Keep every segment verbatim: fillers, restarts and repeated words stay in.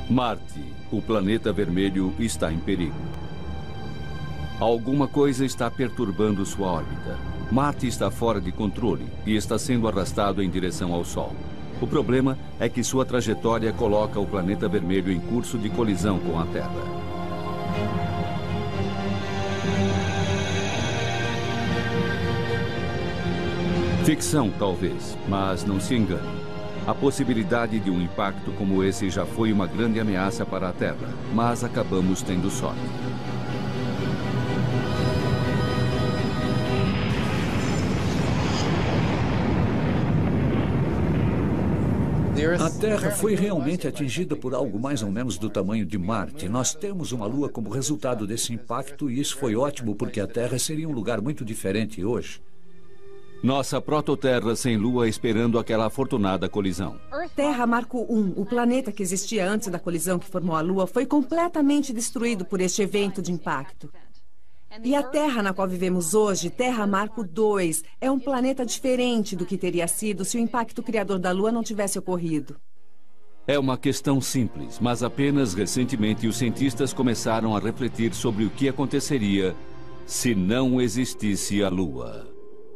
Marte, o planeta vermelho, está em perigo. Alguma coisa está perturbando sua órbita. Marte está fora de controle e está sendo arrastado em direção ao Sol. O problema é que sua trajetória coloca o planeta vermelho em curso de colisão com a Terra. Ficção, talvez, mas não se engane. A possibilidade de um impacto como esse já foi uma grande ameaça para a Terra, mas acabamos tendo sorte. A Terra foi realmente atingida por algo mais ou menos do tamanho de Marte. Nós temos uma Lua como resultado desse impacto e isso foi ótimo porque a Terra seria um lugar muito diferente hoje. Nossa prototerra sem Lua esperando aquela afortunada colisão. Terra Marco um, o planeta que existia antes da colisão que formou a Lua, foi completamente destruído por este evento de impacto. E a Terra na qual vivemos hoje, Terra Marco dois, é um planeta diferente do que teria sido se o impacto criador da Lua não tivesse ocorrido. É uma questão simples, mas apenas recentemente os cientistas começaram a refletir sobre o que aconteceria se não existisse a Lua.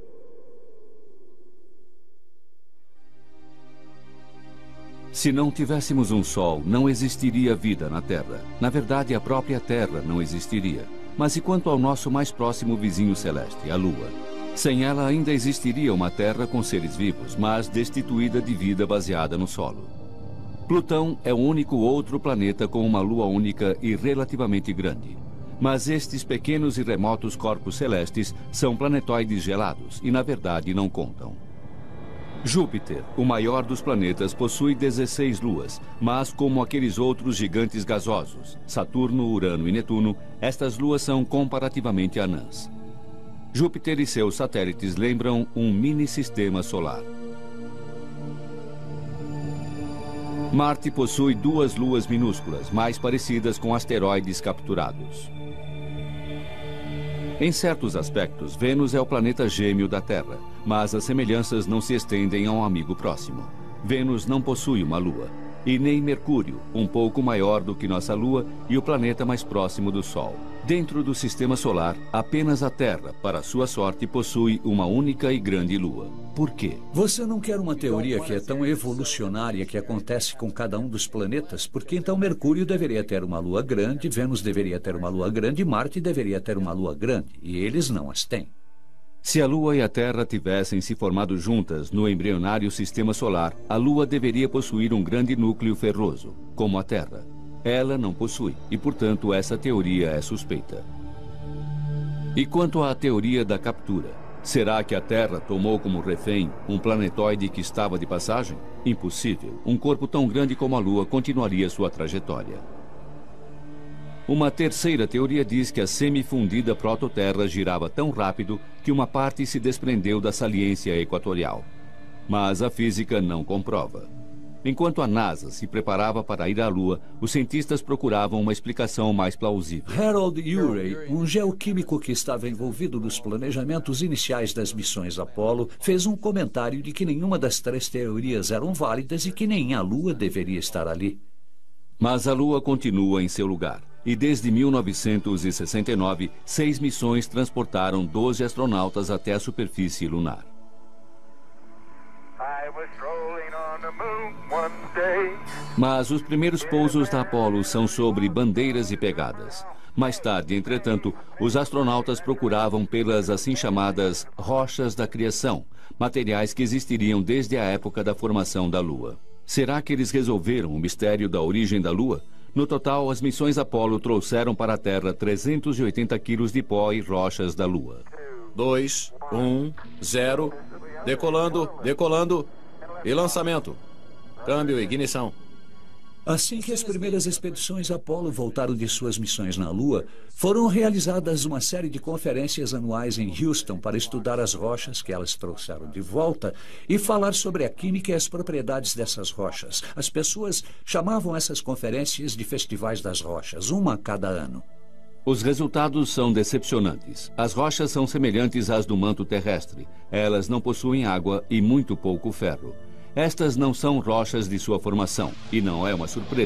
Se não tivéssemos um Sol, não existiria vida na Terra. Na verdade, a própria Terra não existiria. Mas e quanto ao nosso mais próximo vizinho celeste, a Lua? Sem ela ainda existiria uma Terra com seres vivos, mas destituída de vida baseada no solo. Plutão é o único outro planeta com uma Lua única e relativamente grande. Mas estes pequenos e remotos corpos celestes são planetoides gelados e, na verdade, não contam. Júpiter, o maior dos planetas, possui dezesseis luas, mas como aqueles outros gigantes gasosos, Saturno, Urano e Netuno, estas luas são comparativamente anãs. Júpiter e seus satélites lembram um mini-sistema solar. Marte possui duas luas minúsculas, mais parecidas com asteroides capturados. Em certos aspectos, Vênus é o planeta gêmeo da Terra, mas as semelhanças não se estendem a um amigo próximo. Vênus não possui uma lua, e nem Mercúrio, um pouco maior do que nossa Lua e o planeta mais próximo do Sol. Dentro do sistema solar, apenas a Terra, para sua sorte, possui uma única e grande Lua. Por quê? Você não quer uma teoria que é tão evolucionária que acontece com cada um dos planetas? Porque então Mercúrio deveria ter uma Lua grande, Vênus deveria ter uma Lua grande, Marte deveria ter uma Lua grande, e eles não as têm. Se a Lua e a Terra tivessem se formado juntas no embrionário sistema solar, a Lua deveria possuir um grande núcleo ferroso, como a Terra. Ela não possui, e portanto essa teoria é suspeita. E quanto à teoria da captura? Será que a Terra tomou como refém um planetoide que estava de passagem? Impossível. Um corpo tão grande como a Lua continuaria sua trajetória. Uma terceira teoria diz que a semifundida prototerra girava tão rápido que uma parte se desprendeu da saliência equatorial. Mas a física não comprova. Enquanto a NASA se preparava para ir à Lua, os cientistas procuravam uma explicação mais plausível. Harold Urey, um geoquímico que estava envolvido nos planejamentos iniciais das missões Apollo, fez um comentário de que nenhuma das três teorias eram válidas e que nem a Lua deveria estar ali. Mas a Lua continua em seu lugar. E desde mil novecentos e sessenta e nove, seis missões transportaram doze astronautas até a superfície lunar. Mas os primeiros pousos da Apollo são sobre bandeiras e pegadas. Mais tarde, entretanto, os astronautas procuravam pelas assim chamadas rochas da criação, materiais que existiriam desde a época da formação da Lua. Será que eles resolveram o mistério da origem da Lua? No total, as missões Apollo trouxeram para a Terra trezentos e oitenta quilos de pó e rochas da Lua. dois, um, zero, decolando, decolando e lançamento. Câmbio e ignição. Assim que as primeiras expedições Apollo voltaram de suas missões na Lua, foram realizadas uma série de conferências anuais em Houston para estudar as rochas que elas trouxeram de volta e falar sobre a química e as propriedades dessas rochas. As pessoas chamavam essas conferências de festivais das rochas, uma a cada ano. Os resultados são decepcionantes. As rochas são semelhantes às do manto terrestre. Elas não possuem água e muito pouco ferro. Estas não são rochas de sua formação, e não é uma surpresa.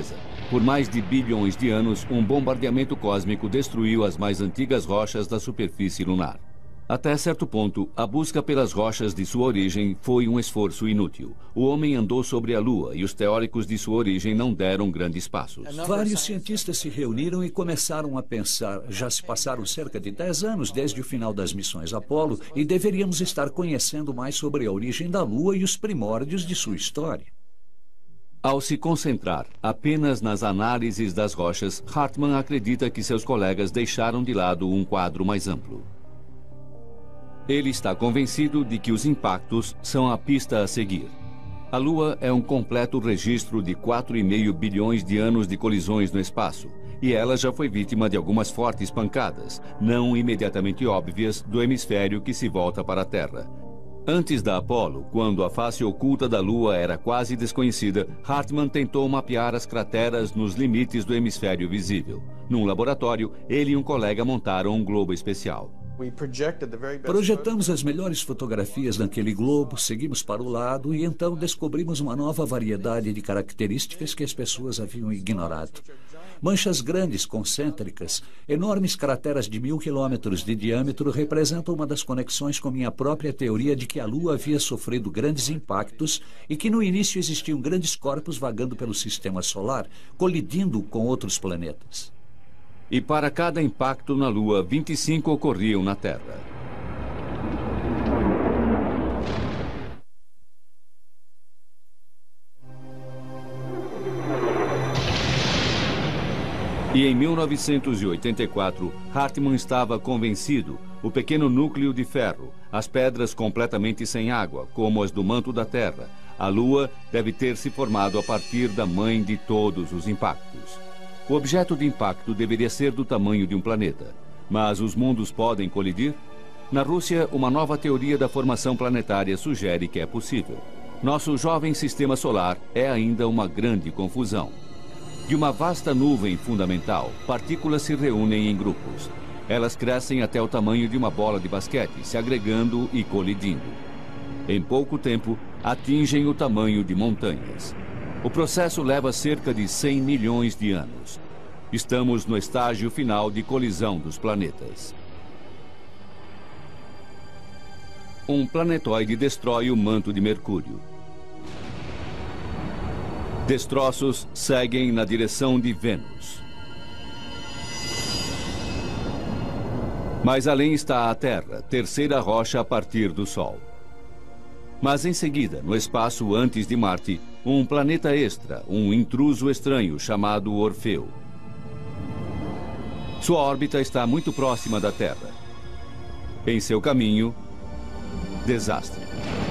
Por mais de bilhões de anos, um bombardeamento cósmico destruiu as mais antigas rochas da superfície lunar. Até certo ponto, a busca pelas rochas de sua origem foi um esforço inútil. O homem andou sobre a Lua e os teóricos de sua origem não deram grandes passos. Vários cientistas se reuniram e começaram a pensar. Já se passaram cerca de dez anos desde o final das missões Apollo e deveríamos estar conhecendo mais sobre a origem da Lua e os primórdios de sua história. Ao se concentrar apenas nas análises das rochas, Hartmann acredita que seus colegas deixaram de lado um quadro mais amplo. Ele está convencido de que os impactos são a pista a seguir. A Lua é um completo registro de quatro vírgula cinco bilhões de anos de colisões no espaço, e ela já foi vítima de algumas fortes pancadas, não imediatamente óbvias, do hemisfério que se volta para a Terra. Antes da Apollo, quando a face oculta da Lua era quase desconhecida, Hartmann tentou mapear as crateras nos limites do hemisfério visível. Num laboratório, ele e um colega montaram um globo especial. Projetamos as melhores fotografias naquele globo, seguimos para o lado e então descobrimos uma nova variedade de características que as pessoas haviam ignorado. Manchas grandes, concêntricas, enormes crateras de mil quilômetros de diâmetro representam uma das conexões com minha própria teoria de que a Lua havia sofrido grandes impactos e que no início existiam grandes corpos vagando pelo sistema solar, colidindo com outros planetas. E para cada impacto na Lua, vinte e cinco ocorriam na Terra. E em mil novecentos e oitenta e quatro, Hartmann estava convencido: o pequeno núcleo de ferro, as pedras completamente sem água, como as do manto da Terra, a Lua deve ter se formado a partir da mãe de todos os impactos. O objeto de impacto deveria ser do tamanho de um planeta. Mas os mundos podem colidir? Na Rússia, uma nova teoria da formação planetária sugere que é possível. Nosso jovem sistema solar é ainda uma grande confusão. De uma vasta nuvem fundamental, partículas se reúnem em grupos. Elas crescem até o tamanho de uma bola de basquete, se agregando e colidindo. Em pouco tempo, atingem o tamanho de montanhas. O processo leva cerca de cem milhões de anos. Estamos no estágio final de colisão dos planetas. Um planetoide destrói o manto de Mercúrio. Destroços seguem na direção de Vênus. Mas além está a Terra, terceira rocha a partir do Sol. Mas em seguida, no espaço antes de Marte, um planeta extra, um intruso estranho chamado Orfeu. Sua órbita está muito próxima da Terra. Em seu caminho, desastre.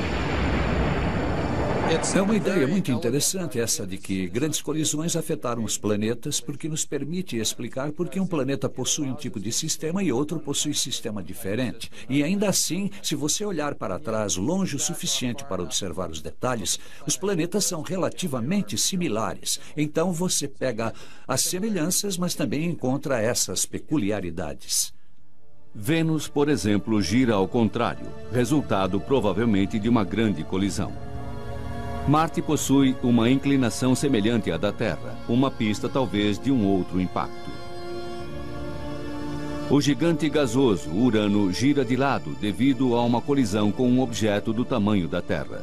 É uma ideia muito interessante essa de que grandes colisões afetaram os planetas, porque nos permite explicar por que um planeta possui um tipo de sistema e outro possui sistema diferente. E ainda assim, se você olhar para trás longe o suficiente para observar os detalhes, os planetas são relativamente similares. Então você pega as semelhanças, mas também encontra essas peculiaridades. Vênus, por exemplo, gira ao contrário, resultado provavelmente de uma grande colisão. Marte possui uma inclinação semelhante à da Terra, uma pista talvez de um outro impacto. O gigante gasoso Urano gira de lado devido a uma colisão com um objeto do tamanho da Terra.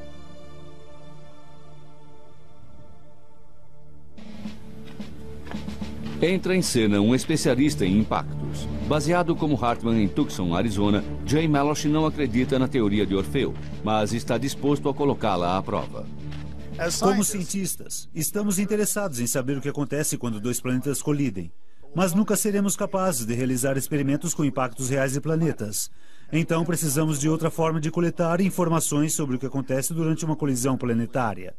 Entra em cena um especialista em impactos. Baseado como Hartmann em Tucson, Arizona, Jay Melosh não acredita na teoria de Orfeu, mas está disposto a colocá-la à prova. Como cientistas, estamos interessados em saber o que acontece quando dois planetas colidem, mas nunca seremos capazes de realizar experimentos com impactos reais de planetas. Então precisamos de outra forma de coletar informações sobre o que acontece durante uma colisão planetária.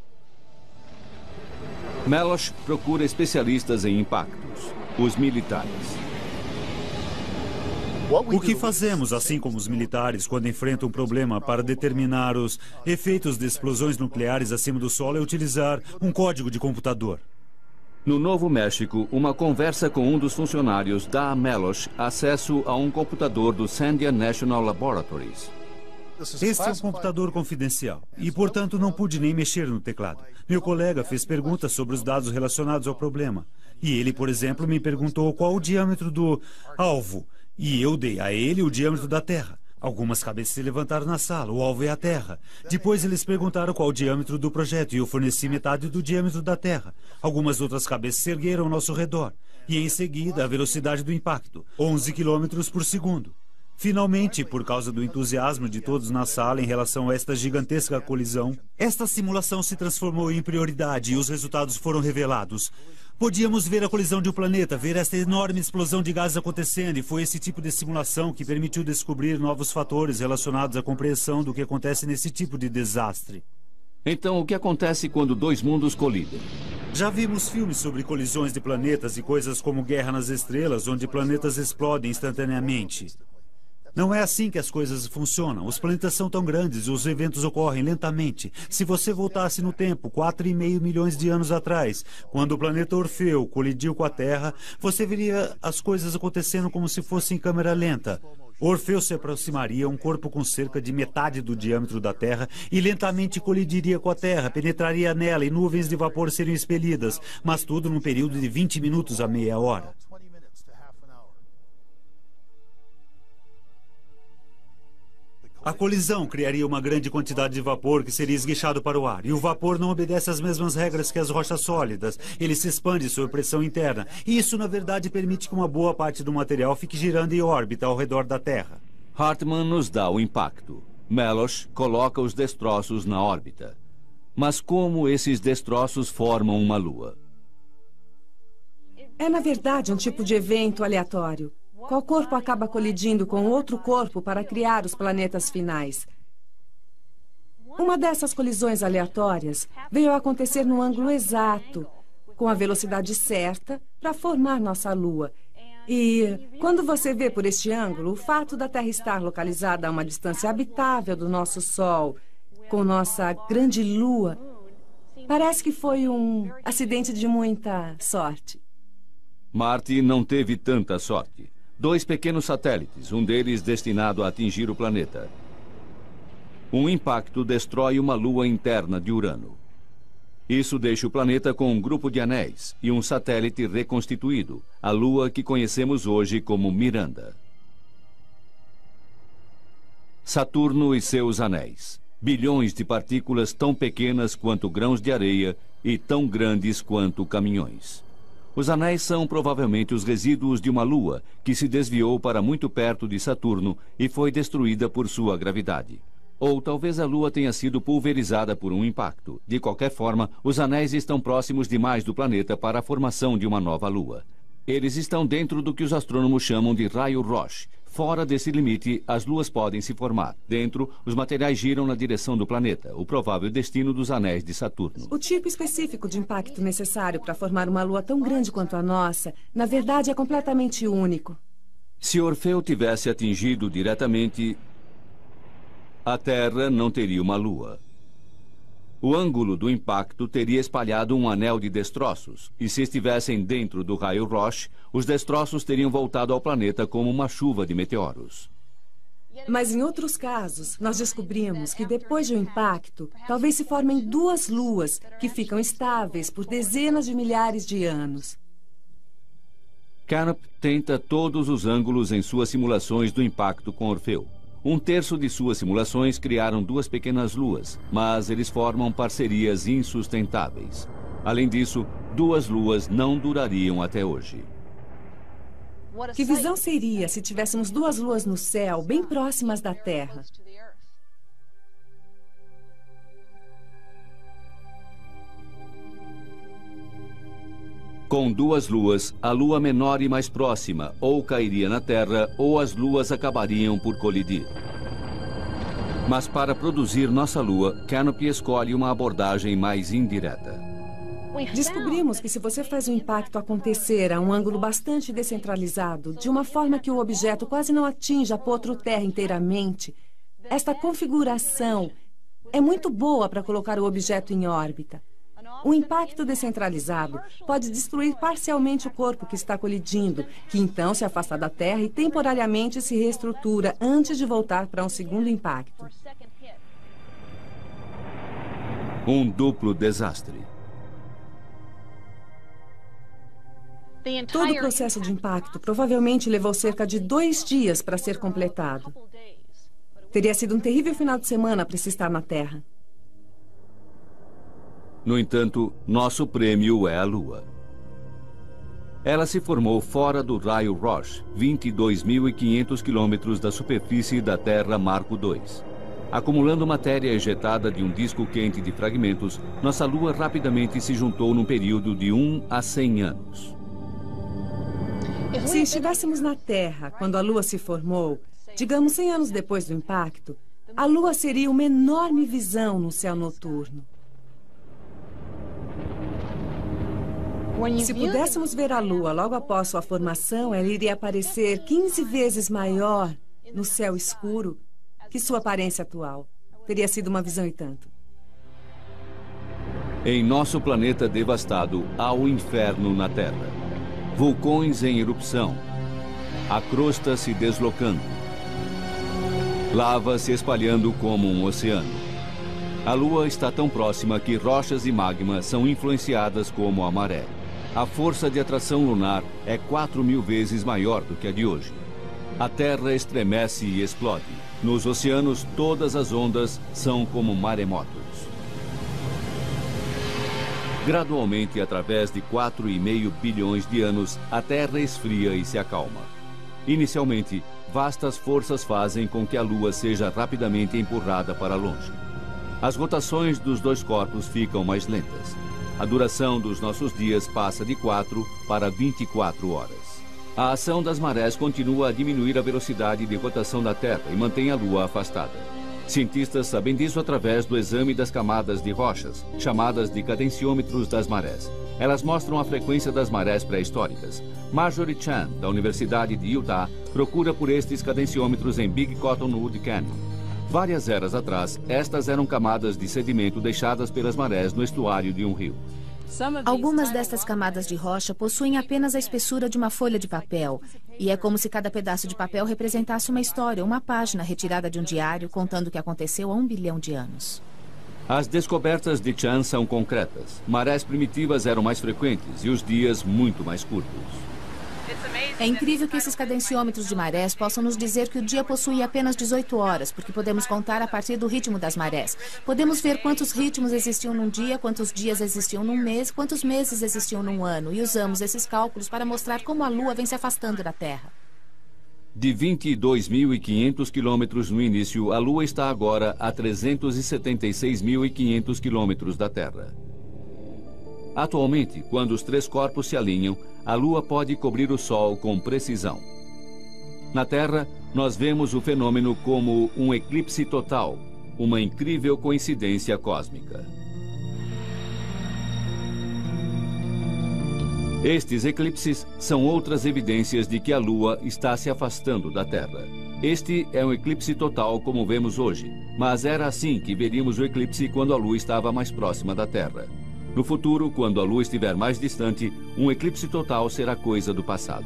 Melosh procura especialistas em impactos, os militares. O que fazemos, assim como os militares, quando enfrentam um problema para determinar os efeitos de explosões nucleares acima do solo, é utilizar um código de computador. No Novo México, uma conversa com um dos funcionários dá a Melosh acesso a um computador do Sandia National Laboratories. Este é um computador confidencial e, portanto, não pude nem mexer no teclado. Meu colega fez perguntas sobre os dados relacionados ao problema. E ele, por exemplo, me perguntou qual o diâmetro do alvo. E eu dei a ele o diâmetro da Terra. Algumas cabeças se levantaram na sala. O alvo é a Terra. Depois eles perguntaram qual o diâmetro do projeto e eu forneci metade do diâmetro da Terra. Algumas outras cabeças se ergueram ao nosso redor. E em seguida, a velocidade do impacto, onze quilômetros por segundo. Finalmente, por causa do entusiasmo de todos na sala em relação a esta gigantesca colisão, esta simulação se transformou em prioridade e os resultados foram revelados. Podíamos ver a colisão de um planeta, ver esta enorme explosão de gases acontecendo, e foi esse tipo de simulação que permitiu descobrir novos fatores relacionados à compreensão do que acontece nesse tipo de desastre. Então, o que acontece quando dois mundos colidem? Já vimos filmes sobre colisões de planetas e coisas como Guerra nas Estrelas, onde planetas explodem instantaneamente. Não é assim que as coisas funcionam. Os planetas são tão grandes e os eventos ocorrem lentamente. Se você voltasse no tempo, quatro e meio milhões de anos atrás, quando o planeta Orfeu colidiu com a Terra, você veria as coisas acontecendo como se fosse em câmera lenta. Orfeu se aproximaria, um corpo com cerca de metade do diâmetro da Terra, e lentamente colidiria com a Terra, penetraria nela e nuvens de vapor seriam expelidas, mas tudo num período de vinte minutos a meia hora. A colisão criaria uma grande quantidade de vapor que seria esguichado para o ar. E o vapor não obedece às mesmas regras que as rochas sólidas. Ele se expande sob pressão interna. E isso, na verdade, permite que uma boa parte do material fique girando em órbita ao redor da Terra. Hartmann nos dá o impacto. Melosh coloca os destroços na órbita. Mas como esses destroços formam uma lua? É, na verdade, um tipo de evento aleatório. Qual corpo acaba colidindo com outro corpo para criar os planetas finais? Uma dessas colisões aleatórias veio a acontecer no ângulo exato, com a velocidade certa, para formar nossa Lua. E quando você vê por este ângulo, o fato da Terra estar localizada a uma distância habitável do nosso Sol, com nossa grande Lua, parece que foi um acidente de muita sorte. Marte não teve tanta sorte. Dois pequenos satélites, um deles destinado a atingir o planeta. Um impacto destrói uma lua interna de Urano. Isso deixa o planeta com um grupo de anéis e um satélite reconstituído, a lua que conhecemos hoje como Miranda. Saturno e seus anéis. Bilhões de partículas tão pequenas quanto grãos de areia e tão grandes quanto caminhões. Os anéis são provavelmente os resíduos de uma lua que se desviou para muito perto de Saturno e foi destruída por sua gravidade. Ou talvez a lua tenha sido pulverizada por um impacto. De qualquer forma, os anéis estão próximos demais do planeta para a formação de uma nova lua. Eles estão dentro do que os astrônomos chamam de raio Roche. Fora desse limite, as luas podem se formar. Dentro, os materiais giram na direção do planeta, o provável destino dos anéis de Saturno. O tipo específico de impacto necessário para formar uma lua tão grande quanto a nossa, na verdade, é completamente único. Se Orfeu tivesse atingido diretamente, a Terra não teria uma lua. O ângulo do impacto teria espalhado um anel de destroços, e se estivessem dentro do raio Roche, os destroços teriam voltado ao planeta como uma chuva de meteoros. Mas em outros casos, nós descobrimos que depois de um impacto, talvez se formem duas luas que ficam estáveis por dezenas de milhares de anos. Canop tenta todos os ângulos em suas simulações do impacto com Orfeu. Um terço de suas simulações criaram duas pequenas luas, mas eles formam parcerias insustentáveis. Além disso, duas luas não durariam até hoje. Que visão seria se tivéssemos duas luas no céu, bem próximas da Terra? Com duas luas, a lua menor e mais próxima ou cairia na Terra ou as luas acabariam por colidir. Mas para produzir nossa lua, Canop escolhe uma abordagem mais indireta. Descobrimos que se você faz o impacto acontecer a um ângulo bastante descentralizado, de uma forma que o objeto quase não atinja a potro-terra inteiramente, esta configuração é muito boa para colocar o objeto em órbita. O impacto descentralizado pode destruir parcialmente o corpo que está colidindo, que então se afasta da Terra e temporariamente se reestrutura antes de voltar para um segundo impacto. Um duplo desastre. Todo o processo de impacto provavelmente levou cerca de dois dias para ser completado. Teria sido um terrível final de semana para se estar na Terra. No entanto, nosso prêmio é a Lua. Ela se formou fora do raio Roche, vinte e dois mil e quinhentos quilômetros da superfície da Terra Marco dois. Acumulando matéria ejetada de um disco quente de fragmentos, nossa Lua rapidamente se juntou num período de um a cem anos. Se estivéssemos na Terra quando a Lua se formou, digamos cem anos depois do impacto, a Lua seria uma enorme visão no céu noturno. Se pudéssemos ver a Lua logo após sua formação, ela iria aparecer quinze vezes maior no céu escuro que sua aparência atual. Teria sido uma visão e tanto. Em nosso planeta devastado, há o inferno na Terra. Vulcões em erupção. A crosta se deslocando. Lava se espalhando como um oceano. A Lua está tão próxima que rochas e magma são influenciadas como a maré. A força de atração lunar é quatro mil vezes maior do que a de hoje. A Terra estremece e explode. Nos oceanos, todas as ondas são como maremotos. Gradualmente, através de quatro vírgula cinco bilhões de anos, a Terra esfria e se acalma. Inicialmente, vastas forças fazem com que a Lua seja rapidamente empurrada para longe. As rotações dos dois corpos ficam mais lentas. A duração dos nossos dias passa de quatro para vinte e quatro horas. A ação das marés continua a diminuir a velocidade de rotação da Terra e mantém a Lua afastada. Cientistas sabem disso através do exame das camadas de rochas, chamadas de cadenciômetros das marés. Elas mostram a frequência das marés pré-históricas. Marjorie Chan, da Universidade de Utah, procura por estes cadenciômetros em Big Cottonwood Canyon. Várias eras atrás, estas eram camadas de sedimento deixadas pelas marés no estuário de um rio. Algumas destas camadas de rocha possuem apenas a espessura de uma folha de papel. E é como se cada pedaço de papel representasse uma história, uma página retirada de um diário contando o que aconteceu há um bilhão de anos. As descobertas de Chan são concretas. Marés primitivas eram mais frequentes e os dias muito mais curtos. É incrível que esses cadenciômetros de marés possam nos dizer que o dia possui apenas dezoito horas, porque podemos contar a partir do ritmo das marés. Podemos ver quantos ritmos existiam num dia, quantos dias existiam num mês, quantos meses existiam num ano, e usamos esses cálculos para mostrar como a Lua vem se afastando da Terra. De vinte e dois mil e quinhentos quilômetros no início, a Lua está agora a trezentos e setenta e seis mil e quinhentos quilômetros da Terra. Atualmente, quando os três corpos se alinham, a Lua pode cobrir o Sol com precisão. Na Terra, nós vemos o fenômeno como um eclipse total, uma incrível coincidência cósmica. Estes eclipses são outras evidências de que a Lua está se afastando da Terra. Este é um eclipse total como vemos hoje, mas era assim que veríamos o eclipse quando a Lua estava mais próxima da Terra. No futuro, quando a Lua estiver mais distante, um eclipse total será coisa do passado.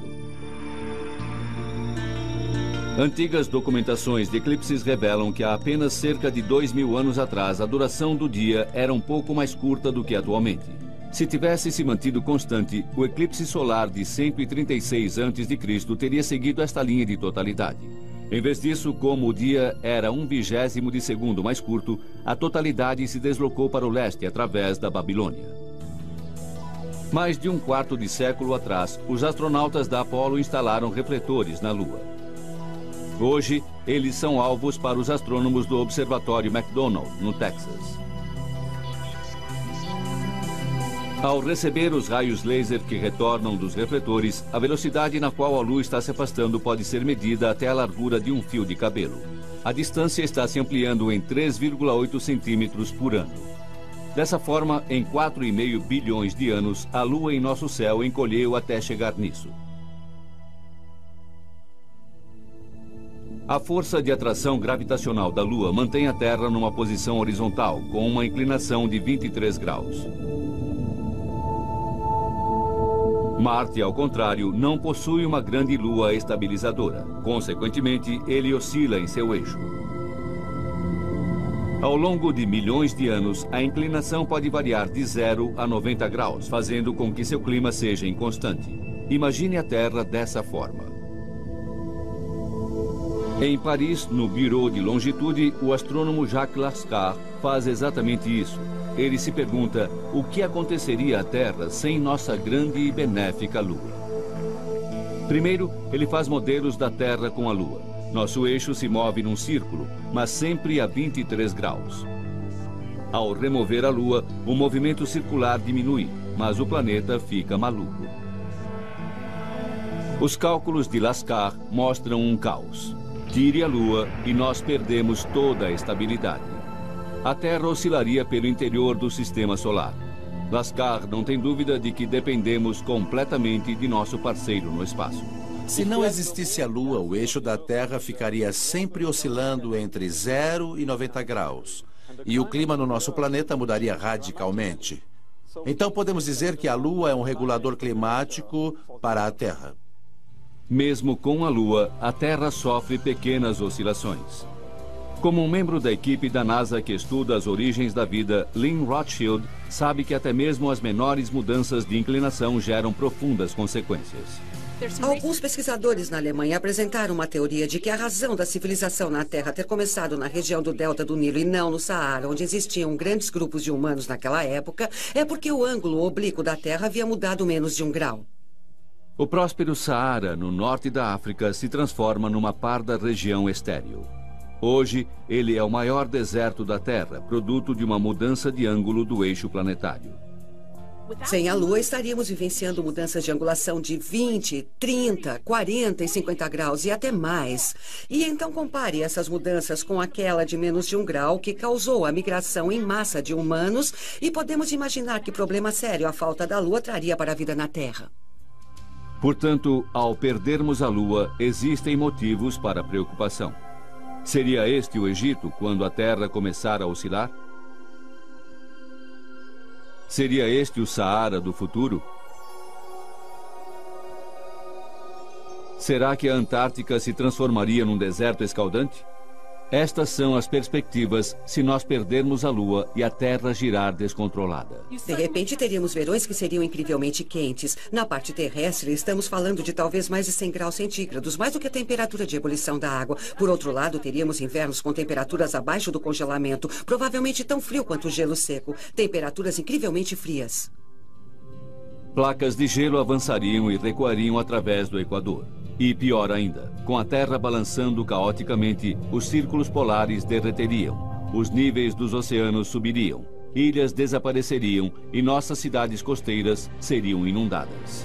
Antigas documentações de eclipses revelam que há apenas cerca de dois mil anos atrás a duração do dia era um pouco mais curta do que atualmente. Se tivesse se mantido constante, o eclipse solar de cento e trinta e seis antes de Cristo teria seguido esta linha de totalidade. Em vez disso, como o dia era um vigésimo de segundo mais curto, a totalidade se deslocou para o leste através da Babilônia. Mais de um quarto de século atrás, os astronautas da Apollo instalaram refletores na Lua. Hoje, eles são alvos para os astrônomos do Observatório McDonald, no Texas. Ao receber os raios laser que retornam dos refletores, a velocidade na qual a Lua está se afastando pode ser medida até a largura de um fio de cabelo. A distância está se ampliando em três vírgula oito centímetros por ano. Dessa forma, em quatro vírgula cinco bilhões de anos, a Lua em nosso céu encolheu até chegar nisso. A força de atração gravitacional da Lua mantém a Terra numa posição horizontal, com uma inclinação de vinte e três graus. Marte, ao contrário, não possui uma grande lua estabilizadora. Consequentemente, ele oscila em seu eixo. Ao longo de milhões de anos, a inclinação pode variar de zero a noventa graus, fazendo com que seu clima seja inconstante. Imagine a Terra dessa forma. Em Paris, no Bureau de Longitude, o astrônomo Jacques Lascar faz exatamente isso. Ele se pergunta o que aconteceria à Terra sem nossa grande e benéfica Lua. Primeiro, ele faz modelos da Terra com a Lua. Nosso eixo se move num círculo, mas sempre a vinte e três graus. Ao remover a Lua, o movimento circular diminui, mas o planeta fica maluco. Os cálculos de Lascar mostram um caos. Tire a Lua e nós perdemos toda a estabilidade. A Terra oscilaria pelo interior do sistema solar. Lascar não tem dúvida de que dependemos completamente de nosso parceiro no espaço. Se não existisse a Lua, o eixo da Terra ficaria sempre oscilando entre zero e noventa graus. E o clima no nosso planeta mudaria radicalmente. Então podemos dizer que a Lua é um regulador climático para a Terra. Mesmo com a Lua, a Terra sofre pequenas oscilações. Como um membro da equipe da NASA que estuda as origens da vida, Lynn Rothschild sabe que até mesmo as menores mudanças de inclinação geram profundas consequências. Alguns pesquisadores na Alemanha apresentaram uma teoria de que a razão da civilização na Terra ter começado na região do delta do Nilo e não no Saara, onde existiam grandes grupos de humanos naquela época, é porque o ângulo oblíquo da Terra havia mudado menos de um grau. O próspero Saara, no norte da África, se transforma numa parda região estéril. Hoje, ele é o maior deserto da Terra, produto de uma mudança de ângulo do eixo planetário. Sem a Lua, estaríamos vivenciando mudanças de angulação de vinte, trinta, quarenta e cinquenta graus e até mais. E então compare essas mudanças com aquela de menos de um grau que causou a migração em massa de humanos e podemos imaginar que problema sério a falta da Lua traria para a vida na Terra. Portanto, ao perdermos a Lua, existem motivos para preocupação. Seria este o Egito quando a Terra começar a oscilar? Seria este o Saara do futuro? Será que a Antártica se transformaria num deserto escaldante? Estas são as perspectivas se nós perdermos a Lua e a Terra girar descontrolada. De repente, teríamos verões que seriam incrivelmente quentes. Na parte terrestre, estamos falando de talvez mais de cem graus centígrados, mais do que a temperatura de ebulição da água. Por outro lado, teríamos invernos com temperaturas abaixo do congelamento, provavelmente tão frio quanto o gelo seco. Temperaturas incrivelmente frias. Placas de gelo avançariam e recuariam através do Equador. E pior ainda, com a Terra balançando caoticamente, os círculos polares derreteriam, os níveis dos oceanos subiriam, ilhas desapareceriam e nossas cidades costeiras seriam inundadas.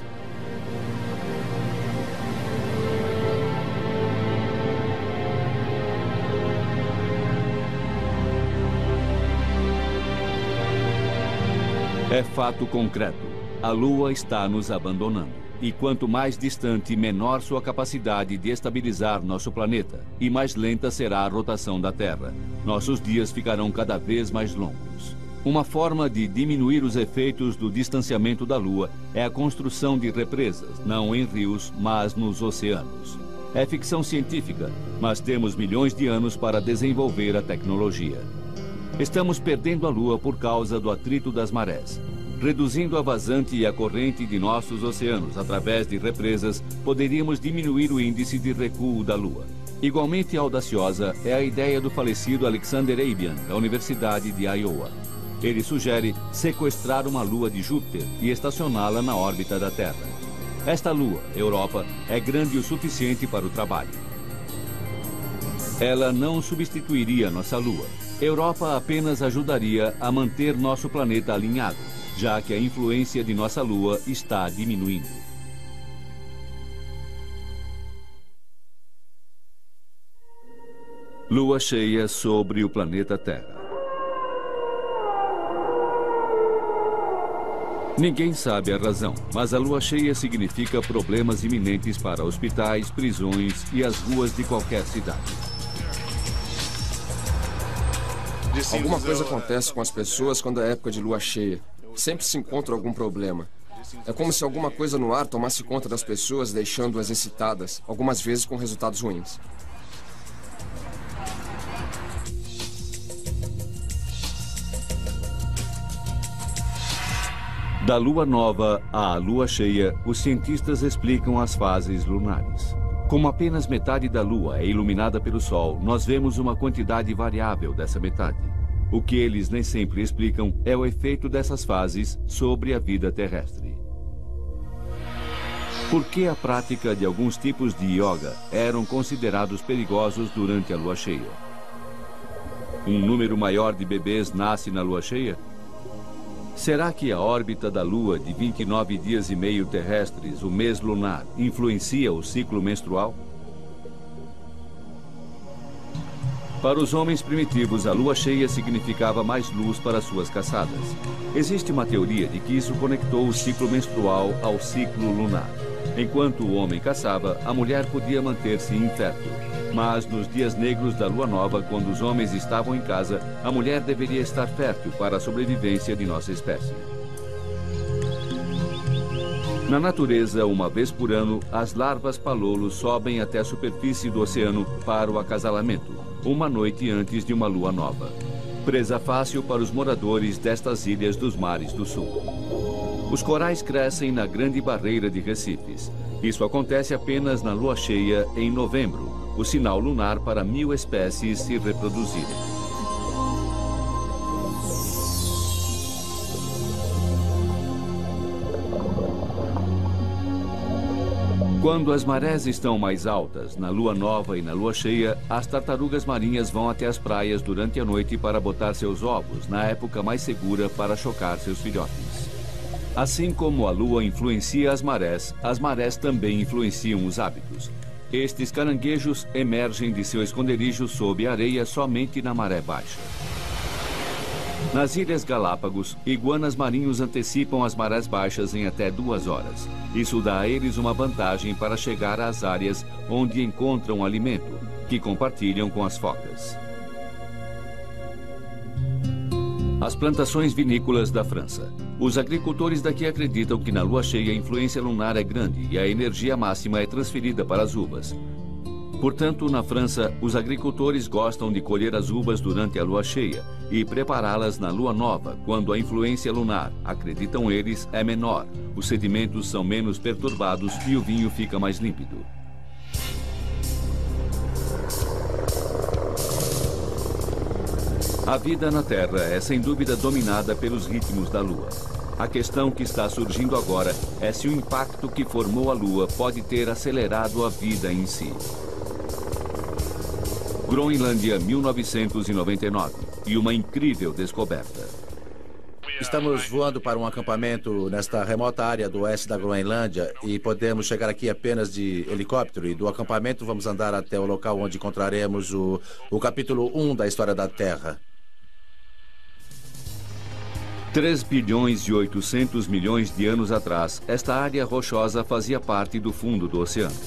É fato concreto. A Lua está nos abandonando. E quanto mais distante, menor sua capacidade de estabilizar nosso planeta. E mais lenta será a rotação da Terra. Nossos dias ficarão cada vez mais longos. Uma forma de diminuir os efeitos do distanciamento da Lua é a construção de represas, não em rios, mas nos oceanos. É ficção científica, mas temos milhões de anos para desenvolver a tecnologia. Estamos perdendo a Lua por causa do atrito das marés. Reduzindo a vazante e a corrente de nossos oceanos através de represas, poderíamos diminuir o índice de recuo da Lua. Igualmente audaciosa é a ideia do falecido Alexander Abian, da Universidade de Iowa. Ele sugere sequestrar uma lua de Júpiter e estacioná-la na órbita da Terra. Esta lua, Europa, é grande o suficiente para o trabalho. Ela não substituiria nossa lua. Europa apenas ajudaria a manter nosso planeta alinhado, já que a influência de nossa Lua está diminuindo. Lua cheia sobre o planeta Terra. Ninguém sabe a razão, mas a lua cheia significa problemas iminentes para hospitais, prisões e as ruas de qualquer cidade. Alguma coisa acontece com as pessoas quando é época de lua cheia. Sempre se encontra algum problema. É como se alguma coisa no ar tomasse conta das pessoas, deixando-as excitadas, algumas vezes com resultados ruins. Da lua nova à lua cheia, os cientistas explicam as fases lunares. Como apenas metade da lua é iluminada pelo sol, nós vemos uma quantidade variável dessa metade. O que eles nem sempre explicam é o efeito dessas fases sobre a vida terrestre. Por que a prática de alguns tipos de yoga eram considerados perigosos durante a lua cheia? Um número maior de bebês nasce na lua cheia? Será que a órbita da Lua de vinte e nove dias e meio terrestres, o mês lunar, influencia o ciclo menstrual? Para os homens primitivos, a lua cheia significava mais luz para suas caçadas. Existe uma teoria de que isso conectou o ciclo menstrual ao ciclo lunar. Enquanto o homem caçava, a mulher podia manter-se infértil. Mas nos dias negros da lua nova, quando os homens estavam em casa, a mulher deveria estar fértil para a sobrevivência de nossa espécie. Na natureza, uma vez por ano, as larvas palolos sobem até a superfície do oceano para o acasalamento, uma noite antes de uma lua nova. Presa fácil para os moradores destas ilhas dos mares do sul. Os corais crescem na Grande Barreira de Recifes. Isso acontece apenas na lua cheia em novembro, o sinal lunar para mil espécies se reproduzirem. Quando as marés estão mais altas, na lua nova e na lua cheia, as tartarugas marinhas vão até as praias durante a noite para botar seus ovos, na época mais segura para chocar seus filhotes. Assim como a lua influencia as marés, as marés também influenciam os hábitos. Estes caranguejos emergem de seu esconderijo sob a areia somente na maré baixa. Nas Ilhas Galápagos, iguanas marinhos antecipam as marés baixas em até duas horas. Isso dá a eles uma vantagem para chegar às áreas onde encontram alimento, que compartilham com as focas. As plantações vinícolas da França. Os agricultores daqui acreditam que na lua cheia a influência lunar é grande e a energia máxima é transferida para as uvas. Portanto, na França, os agricultores gostam de colher as uvas durante a lua cheia e prepará-las na lua nova, quando a influência lunar, acreditam eles, é menor. Os sedimentos são menos perturbados e o vinho fica mais límpido. A vida na Terra é sem dúvida dominada pelos ritmos da Lua. A questão que está surgindo agora é se o impacto que formou a Lua pode ter acelerado a vida em si. Groenlândia, mil novecentos e noventa e nove, e uma incrível descoberta. Estamos voando para um acampamento nesta remota área do oeste da Groenlândia e podemos chegar aqui apenas de helicóptero. E do acampamento vamos andar até o local onde encontraremos o, o capítulo um da história da Terra. três bilhões e oitocentos milhões de anos atrás, esta área rochosa fazia parte do fundo do oceano.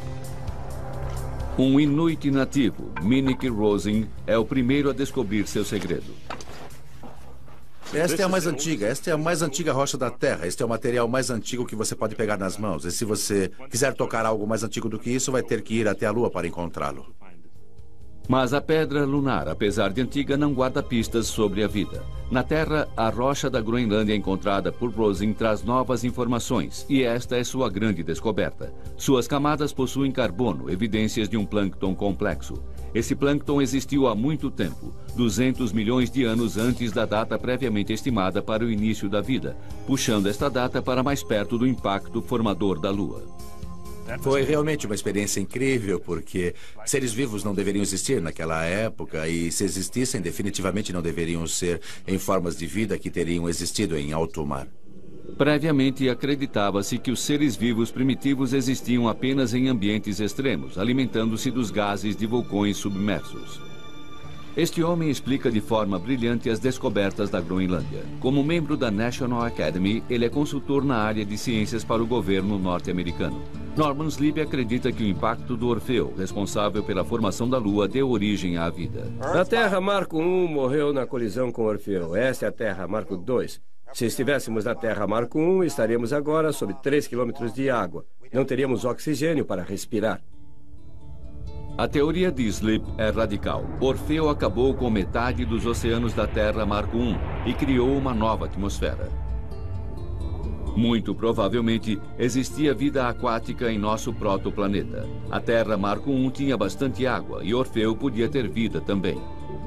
Um inuit nativo, Minik Rosen, é o primeiro a descobrir seu segredo. Esta é a mais antiga, esta é a mais antiga rocha da Terra. Este é o material mais antigo que você pode pegar nas mãos. E se você quiser tocar algo mais antigo do que isso, vai ter que ir até a Lua para encontrá-lo. Mas a pedra lunar, apesar de antiga, não guarda pistas sobre a vida. Na Terra, a rocha da Groenlândia encontrada por Rosen traz novas informações, e esta é sua grande descoberta. Suas camadas possuem carbono, evidências de um plâncton complexo. Esse plâncton existiu há muito tempo, duzentos milhões de anos antes da data previamente estimada para o início da vida, puxando esta data para mais perto do impacto formador da Lua. Foi realmente uma experiência incrível, porque seres vivos não deveriam existir naquela época, e se existissem, definitivamente não deveriam ser em formas de vida que teriam existido em alto mar. Previamente, acreditava-se que os seres vivos primitivos existiam apenas em ambientes extremos, alimentando-se dos gases de vulcões submersos. Este homem explica de forma brilhante as descobertas da Groenlândia. Como membro da National Academy, ele é consultor na área de ciências para o governo norte-americano. Norman Sleep acredita que o impacto do Orfeu, responsável pela formação da Lua, deu origem à vida. A Terra Marco um morreu na colisão com Orfeu. Esta é a Terra Marco dois. Se estivéssemos na Terra Marco um, estaríamos agora sob três quilômetros de água. Não teríamos oxigênio para respirar. A teoria de Sleep é radical. Orfeu acabou com metade dos oceanos da Terra Marco um e criou uma nova atmosfera. Muito provavelmente, existia vida aquática em nosso protoplaneta. A Terra Marco um tinha bastante água e Orfeu podia ter vida também.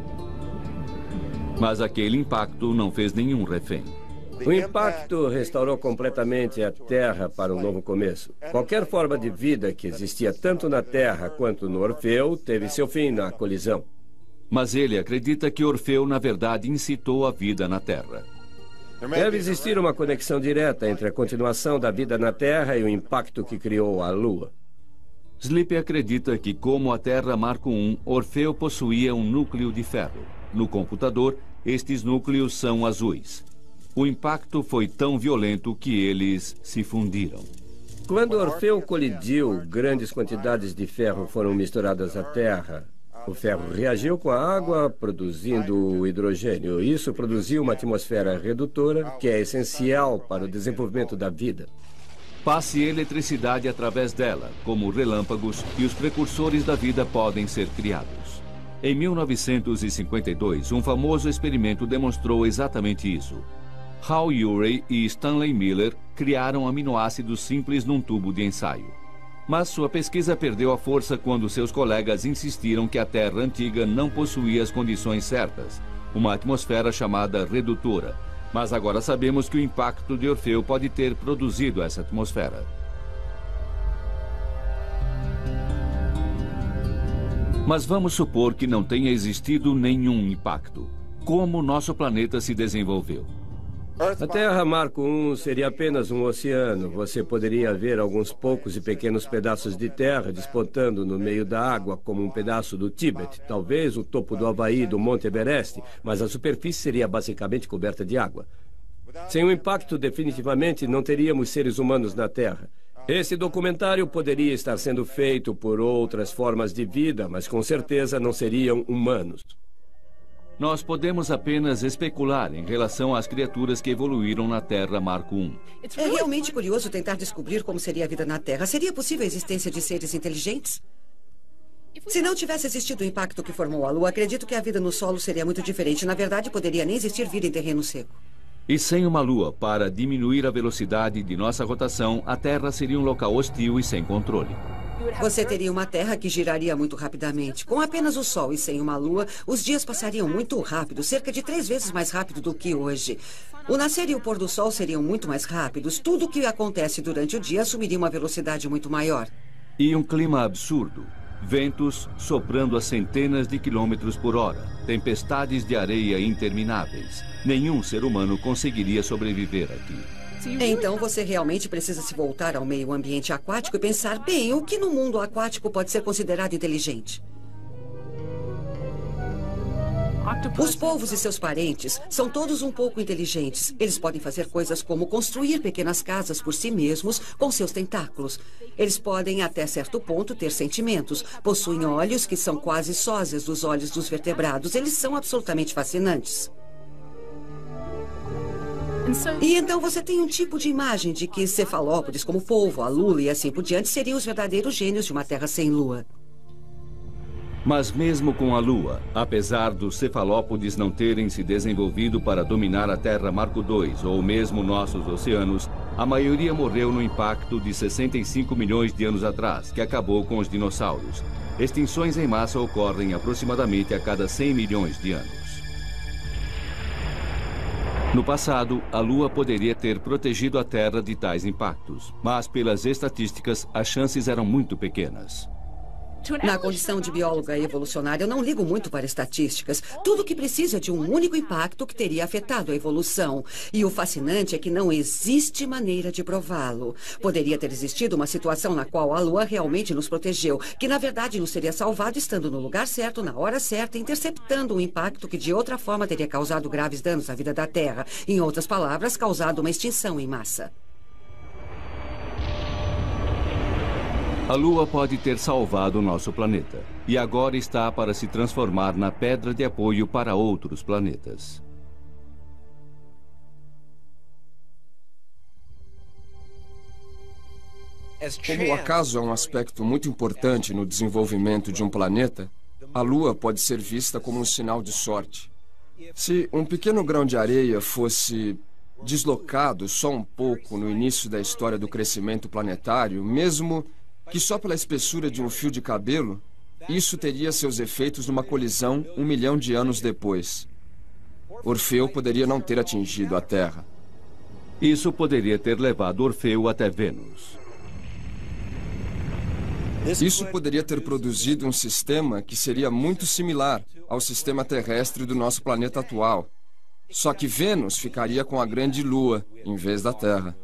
Mas aquele impacto não fez nenhum refém. O impacto restaurou completamente a Terra para um novo começo. Qualquer forma de vida que existia tanto na Terra quanto no Orfeu teve seu fim na colisão. Mas ele acredita que Orfeu, na verdade, incitou a vida na Terra. Deve existir uma conexão direta entre a continuação da vida na Terra e o impacto que criou a Lua. Sleep acredita que, como a Terra Marco um, Orfeu possuía um núcleo de ferro. No computador, estes núcleos são azuis. O impacto foi tão violento que eles se fundiram. Quando Orfeu colidiu, grandes quantidades de ferro foram misturadas à Terra. O ferro reagiu com a água, produzindo o hidrogênio. Isso produziu uma atmosfera redutora, que é essencial para o desenvolvimento da vida. Passe eletricidade através dela, como relâmpagos, e os precursores da vida podem ser criados. Em mil novecentos e cinquenta e dois, um famoso experimento demonstrou exatamente isso. Hal Urey e Stanley Miller criaram aminoácidos simples num tubo de ensaio. Mas sua pesquisa perdeu a força quando seus colegas insistiram que a Terra antiga não possuía as condições certas, uma atmosfera chamada redutora. Mas agora sabemos que o impacto de Orfeu pode ter produzido essa atmosfera. Mas vamos supor que não tenha existido nenhum impacto. Como nosso planeta se desenvolveu? A Terra Marco um seria apenas um oceano. Você poderia ver alguns poucos e pequenos pedaços de terra despontando no meio da água, como um pedaço do Tíbet, talvez o topo do Havaí, do Monte Everest, mas a superfície seria basicamente coberta de água. Sem o impacto, definitivamente, não teríamos seres humanos na Terra. Esse documentário poderia estar sendo feito por outras formas de vida, mas com certeza não seriam humanos. Nós podemos apenas especular em relação às criaturas que evoluíram na Terra Marco um. É realmente curioso tentar descobrir como seria a vida na Terra. Seria possível a existência de seres inteligentes? Se não tivesse existido o impacto que formou a Lua, acredito que a vida no solo seria muito diferente. Na verdade, poderia nem existir vida em terreno seco. E sem uma Lua para diminuir a velocidade de nossa rotação, a Terra seria um local hostil e sem controle. Você teria uma Terra que giraria muito rapidamente. Com apenas o Sol e sem uma Lua, os dias passariam muito rápido, cerca de três vezes mais rápido do que hoje. O nascer e o pôr do Sol seriam muito mais rápidos. Tudo o que acontece durante o dia assumiria uma velocidade muito maior. E um clima absurdo. Ventos soprando a centenas de quilômetros por hora. Tempestades de areia intermináveis. Nenhum ser humano conseguiria sobreviver aqui. Então você realmente precisa se voltar ao meio ambiente aquático e pensar, bem, o que no mundo aquático pode ser considerado inteligente? Os polvos e seus parentes são todos um pouco inteligentes. Eles podem fazer coisas como construir pequenas casas por si mesmos com seus tentáculos. Eles podem, até certo ponto, ter sentimentos. Possuem olhos que são quase sósias dos olhos dos vertebrados. Eles são absolutamente fascinantes. E então você tem um tipo de imagem de que cefalópodes como polvo, a lula e assim por diante seriam os verdadeiros gênios de uma Terra sem Lua. Mas mesmo com a Lua, apesar dos cefalópodes não terem se desenvolvido para dominar a Terra Marco dois ou mesmo nossos oceanos, a maioria morreu no impacto de sessenta e cinco milhões de anos atrás, que acabou com os dinossauros. Extinções em massa ocorrem aproximadamente a cada cem milhões de anos. No passado, a Lua poderia ter protegido a Terra de tais impactos, mas pelas estatísticas, as chances eram muito pequenas. Na condição de bióloga evolucionária, eu não ligo muito para estatísticas. Tudo o que preciso é de um único impacto que teria afetado a evolução. E o fascinante é que não existe maneira de prová-lo. Poderia ter existido uma situação na qual a Lua realmente nos protegeu, que na verdade nos teria salvado estando no lugar certo, na hora certa, interceptando um impacto que de outra forma teria causado graves danos à vida da Terra. Em outras palavras, causado uma extinção em massa. A Lua pode ter salvado o nosso planeta e agora está para se transformar na pedra de apoio para outros planetas. Como o acaso é um aspecto muito importante no desenvolvimento de um planeta, a Lua pode ser vista como um sinal de sorte. Se um pequeno grão de areia fosse deslocado só um pouco no início da história do crescimento planetário, mesmo que só pela espessura de um fio de cabelo, isso teria seus efeitos numa colisão um milhão de anos depois. Orfeu poderia não ter atingido a Terra. Isso poderia ter levado Orfeu até Vênus. Isso poderia ter produzido um sistema que seria muito similar ao sistema terrestre do nosso planeta atual. Só que Vênus ficaria com a grande Lua, em vez da Terra.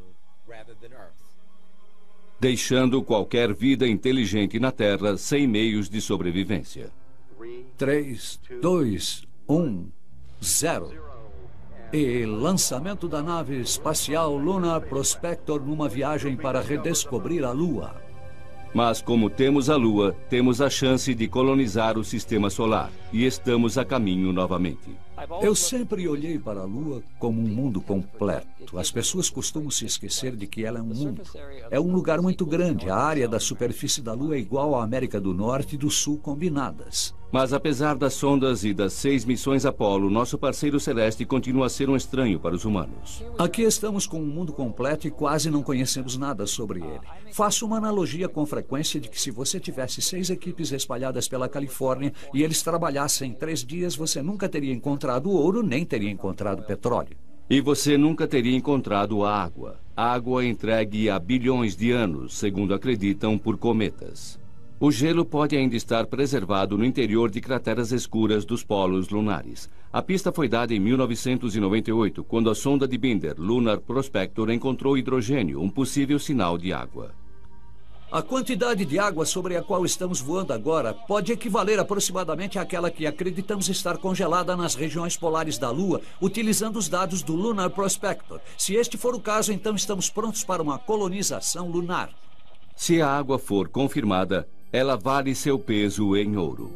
Deixando qualquer vida inteligente na Terra sem meios de sobrevivência. três, dois, um, zero. E lançamento da nave espacial Lunar Prospector numa viagem para redescobrir a Lua. Mas como temos a Lua, temos a chance de colonizar o sistema solar. E estamos a caminho novamente. Eu sempre olhei para a Lua como um mundo completo. As pessoas costumam se esquecer de que ela é um mundo. É um lugar muito grande. A área da superfície da Lua é igual à América do Norte e do Sul combinadas. Mas apesar das sondas e das seis missões Apolo, nosso parceiro celeste continua a ser um estranho para os humanos. Aqui estamos com um mundo completo e quase não conhecemos nada sobre ele. Faço uma analogia com frequência de que se você tivesse seis equipes espalhadas pela Califórnia e eles trabalhassem em três dias, você nunca teria encontrado ouro nem teria encontrado petróleo. E você nunca teria encontrado água. Água entregue há bilhões de anos, segundo acreditam, por cometas. O gelo pode ainda estar preservado no interior de crateras escuras dos polos lunares. A pista foi dada em mil novecentos e noventa e oito, quando a sonda de Binder, Lunar Prospector, encontrou hidrogênio, um possível sinal de água. A quantidade de água sobre a qual estamos voando agora pode equivaler aproximadamente àquela que acreditamos estar congelada nas regiões polares da Lua, utilizando os dados do Lunar Prospector. Se este for o caso, então estamos prontos para uma colonização lunar. Se a água for confirmada, ela vale seu peso em ouro.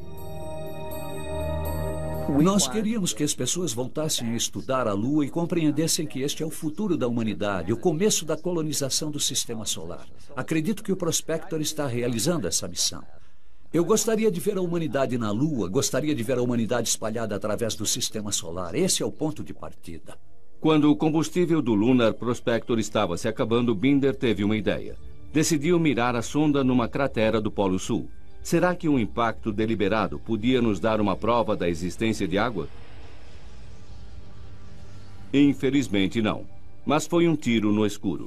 Nós queríamos que as pessoas voltassem a estudar a Lua e compreendessem que este é o futuro da humanidade, o começo da colonização do sistema solar. Acredito que o Prospector está realizando essa missão. Eu gostaria de ver a humanidade na Lua, gostaria de ver a humanidade espalhada através do sistema solar. Esse é o ponto de partida. Quando o combustível do Lunar Prospector estava se acabando, Binder teve uma ideia. Decidiu mirar a sonda numa cratera do Polo Sul. Será que um impacto deliberado podia nos dar uma prova da existência de água? Infelizmente não, mas foi um tiro no escuro.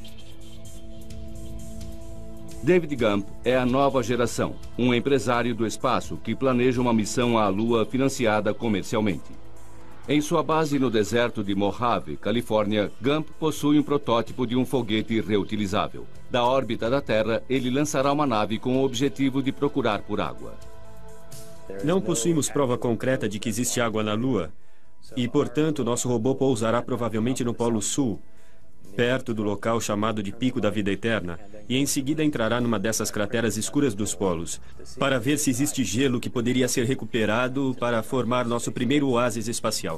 David Gump é a nova geração, um empresário do espaço que planeja uma missão à Lua financiada comercialmente. Em sua base no deserto de Mojave, Califórnia, Gump possui um protótipo de um foguete reutilizável. Da órbita da Terra, ele lançará uma nave com o objetivo de procurar por água. Não possuímos prova concreta de que existe água na Lua. E, portanto, nosso robô pousará provavelmente no Polo Sul, perto do local chamado de Pico da Vida Eterna, e em seguida entrará numa dessas crateras escuras dos polos, para ver se existe gelo que poderia ser recuperado para formar nosso primeiro oásis espacial.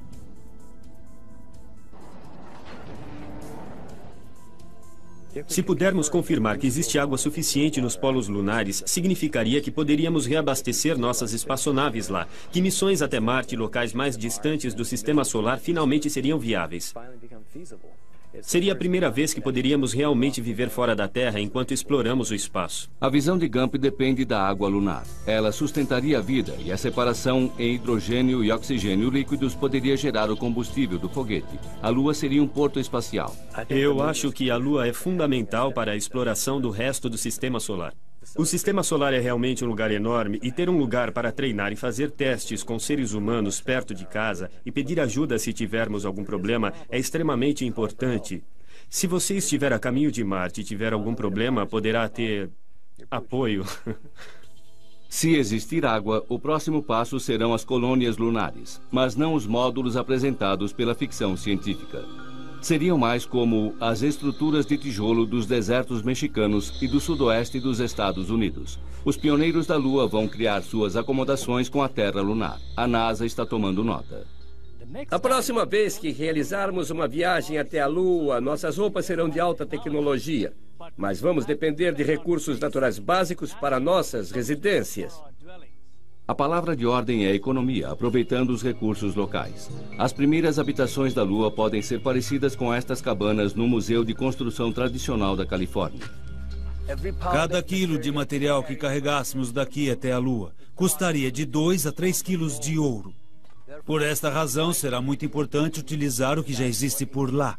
Se pudermos confirmar que existe água suficiente nos polos lunares, significaria que poderíamos reabastecer nossas espaçonaves lá, que missões até Marte e locais mais distantes do sistema solar finalmente seriam viáveis. Seria a primeira vez que poderíamos realmente viver fora da Terra enquanto exploramos o espaço. A visão de Gump depende da água lunar. Ela sustentaria a vida e a separação em hidrogênio e oxigênio líquidos poderia gerar o combustível do foguete. A Lua seria um porto espacial. Eu acho que a Lua é fundamental para a exploração do resto do sistema solar. O sistema solar é realmente um lugar enorme e ter um lugar para treinar e fazer testes com seres humanos perto de casa e pedir ajuda se tivermos algum problema é extremamente importante. Se você estiver a caminho de Marte e tiver algum problema, poderá ter apoio. Se existir água, o próximo passo serão as colônias lunares, mas não os módulos apresentados pela ficção científica. Seriam mais como as estruturas de tijolo dos desertos mexicanos e do sudoeste dos Estados Unidos. Os pioneiros da Lua vão criar suas acomodações com a Terra lunar. A NASA está tomando nota. A próxima vez que realizarmos uma viagem até a Lua, nossas roupas serão de alta tecnologia. Mas vamos depender de recursos naturais básicos para nossas residências. A palavra de ordem é economia, aproveitando os recursos locais. As primeiras habitações da Lua podem ser parecidas com estas cabanas no Museu de Construção Tradicional da Califórnia. Cada quilo de material que carregássemos daqui até a Lua custaria de dois a três quilos de ouro. Por esta razão, será muito importante utilizar o que já existe por lá.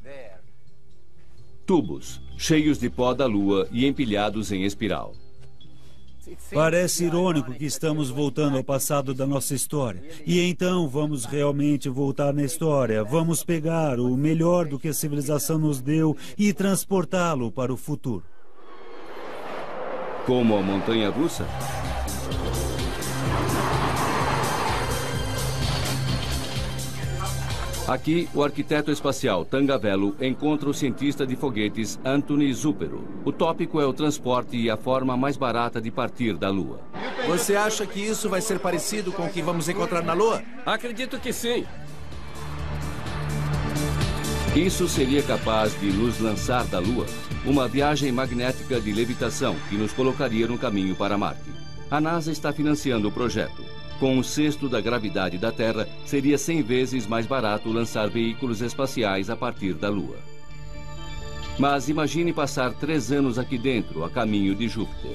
Tubos, cheios de pó da Lua e empilhados em espiral. Parece irônico que estamos voltando ao passado da nossa história. E então vamos realmente voltar na história. Vamos pegar o melhor do que a civilização nos deu e transportá-lo para o futuro. Como a montanha-russa? Aqui, o arquiteto espacial Tangavello encontra o cientista de foguetes Anthony Zupero. O tópico é o transporte e a forma mais barata de partir da Lua. Você acha que isso vai ser parecido com o que vamos encontrar na Lua? Acredito que sim. Isso seria capaz de nos lançar da Lua? Uma viagem magnética de levitação que nos colocaria no caminho para Marte. A NASA está financiando o projeto. Com um sexto da gravidade da Terra, seria cem vezes mais barato lançar veículos espaciais a partir da Lua. Mas imagine passar três anos aqui dentro, a caminho de Júpiter.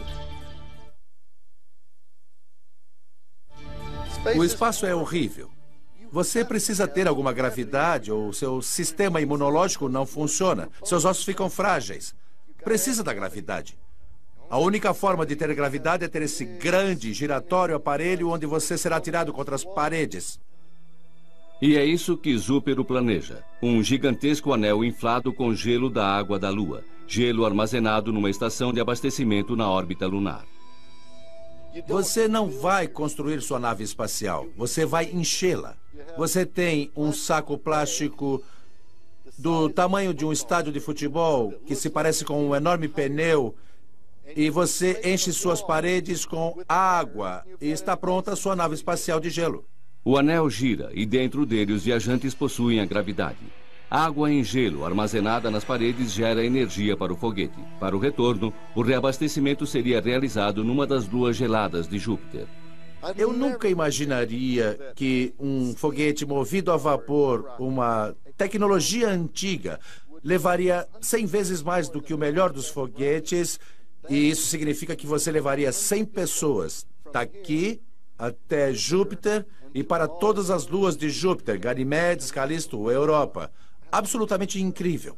O espaço é horrível. Você precisa ter alguma gravidade ou seu sistema imunológico não funciona. Seus ossos ficam frágeis. Precisa da gravidade. A única forma de ter gravidade é ter esse grande, giratório aparelho onde você será atirado contra as paredes. E é isso que Zúpero planeja. Um gigantesco anel inflado com gelo da água da Lua. Gelo armazenado numa estação de abastecimento na órbita lunar. Você não vai construir sua nave espacial. Você vai enchê-la. Você tem um saco plástico do tamanho de um estádio de futebol, que se parece com um enorme pneu, e você enche suas paredes com água e está pronta a sua nave espacial de gelo. O anel gira e dentro dele os viajantes possuem a gravidade. Água em gelo armazenada nas paredes gera energia para o foguete. Para o retorno, o reabastecimento seria realizado numa das luas geladas de Júpiter. Eu nunca imaginaria que um foguete movido a vapor, uma tecnologia antiga, levaria cem vezes mais do que o melhor dos foguetes. E isso significa que você levaria cem pessoas daqui até Júpiter e para todas as luas de Júpiter, Ganimedes, Calisto, Europa. Absolutamente incrível.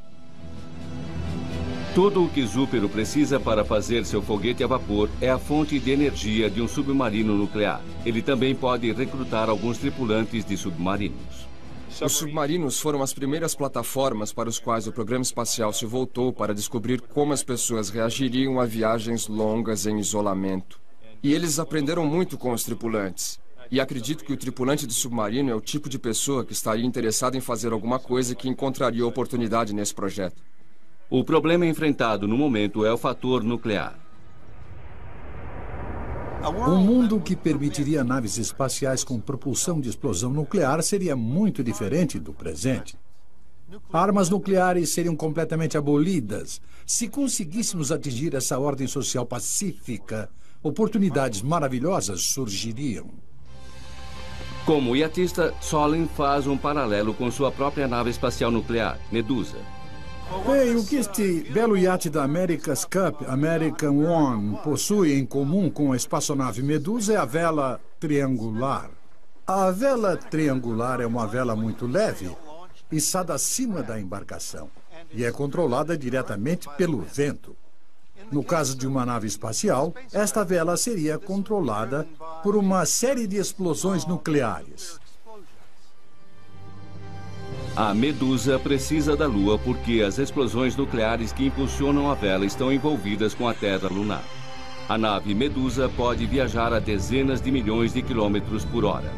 Tudo o que Zúpero precisa para fazer seu foguete a vapor é a fonte de energia de um submarino nuclear. Ele também pode recrutar alguns tripulantes de submarinos. Os submarinos foram as primeiras plataformas para os quais o programa espacial se voltou para descobrir como as pessoas reagiriam a viagens longas em isolamento. E eles aprenderam muito com os tripulantes. E acredito que o tripulante do submarino é o tipo de pessoa que estaria interessado em fazer alguma coisa que encontraria oportunidade nesse projeto. O problema enfrentado no momento é o fator nuclear. Um mundo que permitiria naves espaciais com propulsão de explosão nuclear seria muito diferente do presente. Armas nucleares seriam completamente abolidas. Se conseguíssemos atingir essa ordem social pacífica, oportunidades maravilhosas surgiriam. Como iatista, Solin faz um paralelo com sua própria nave espacial nuclear, Medusa. Bem, o que este belo iate da America's Cup, American One, possui em comum com a espaçonave Medusa é a vela triangular. A vela triangular é uma vela muito leve, içada acima da embarcação, e é controlada diretamente pelo vento. No caso de uma nave espacial, esta vela seria controlada por uma série de explosões nucleares. A Medusa precisa da Lua porque as explosões nucleares que impulsionam a vela estão envolvidas com a Terra lunar. A nave Medusa pode viajar a dezenas de milhões de quilômetros por hora.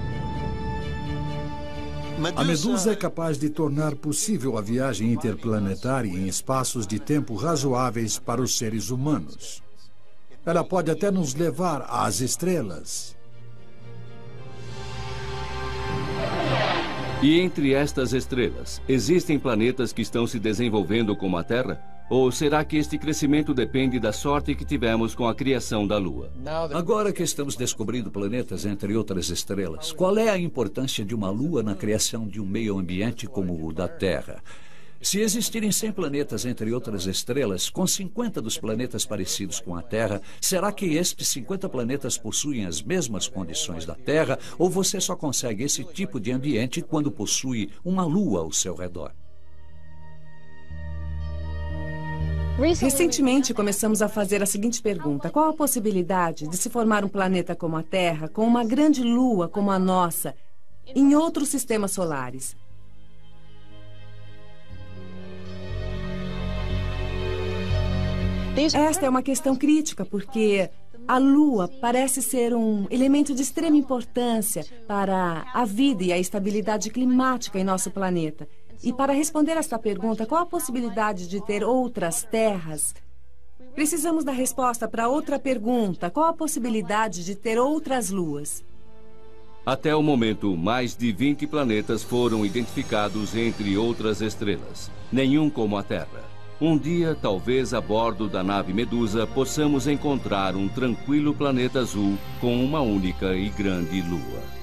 A Medusa é capaz de tornar possível a viagem interplanetária em espaços de tempo razoáveis para os seres humanos. Ela pode até nos levar às estrelas. E entre estas estrelas, existem planetas que estão se desenvolvendo como a Terra? Ou será que este crescimento depende da sorte que tivemos com a criação da Lua? Agora que estamos descobrindo planetas, entre outras estrelas, qual é a importância de uma Lua na criação de um meio ambiente como o da Terra? Se existirem cem planetas, entre outras estrelas, com cinquenta dos planetas parecidos com a Terra, será que estes cinquenta planetas possuem as mesmas condições da Terra? Ou você só consegue esse tipo de ambiente quando possui uma Lua ao seu redor? Recentemente, começamos a fazer a seguinte pergunta: qual a possibilidade de se formar um planeta como a Terra, com uma grande lua como a nossa, em outros sistemas solares? Esta é uma questão crítica, porque a Lua parece ser um elemento de extrema importância para a vida e a estabilidade climática em nosso planeta. E para responder esta pergunta, qual a possibilidade de ter outras terras? Precisamos da resposta para outra pergunta: qual a possibilidade de ter outras luas? Até o momento, mais de vinte planetas foram identificados entre outras estrelas. Nenhum como a Terra. Um dia, talvez a bordo da nave Medusa, possamos encontrar um tranquilo planeta azul com uma única e grande lua.